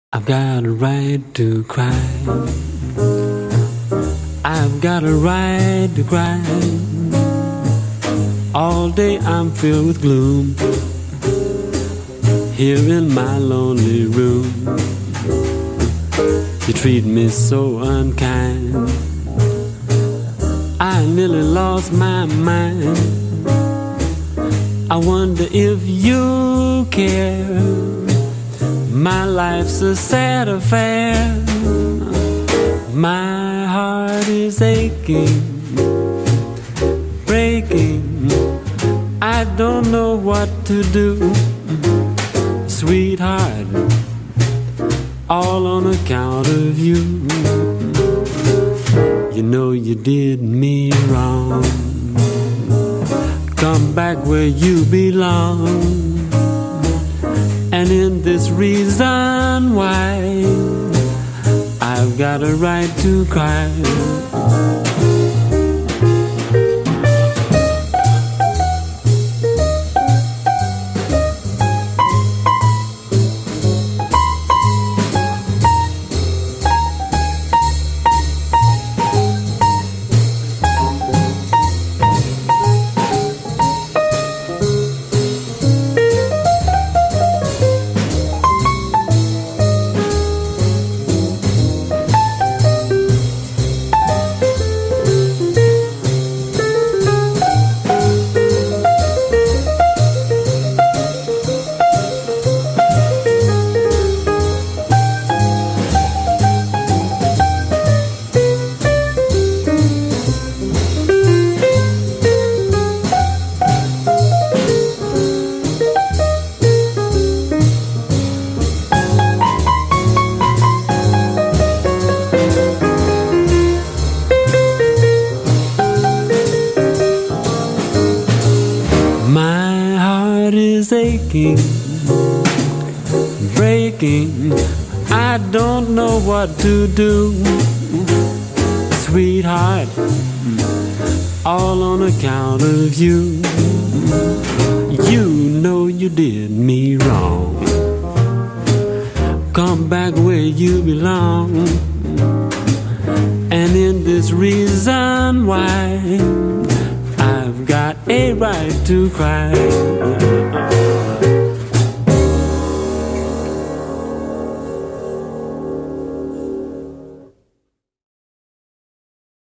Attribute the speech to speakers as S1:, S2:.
S1: I've got a right to cry. I've got a right to cry. All day I'm filled with gloom, here in my lonely room. You treat me so unkind, I nearly lost my mind. I wonder if you care. My life's a sad affair. My heart is aching, breaking. I don't know what to do, sweetheart, all on account of you. You know you did me wrong. Come back where you belong. And in this reason why, I've got a right to cry. My heart is aching, breaking. I don't know what to do, sweetheart, all on account of you. You know you did me wrong. Come back where you belong. And in this reason why, I've got a right to cry.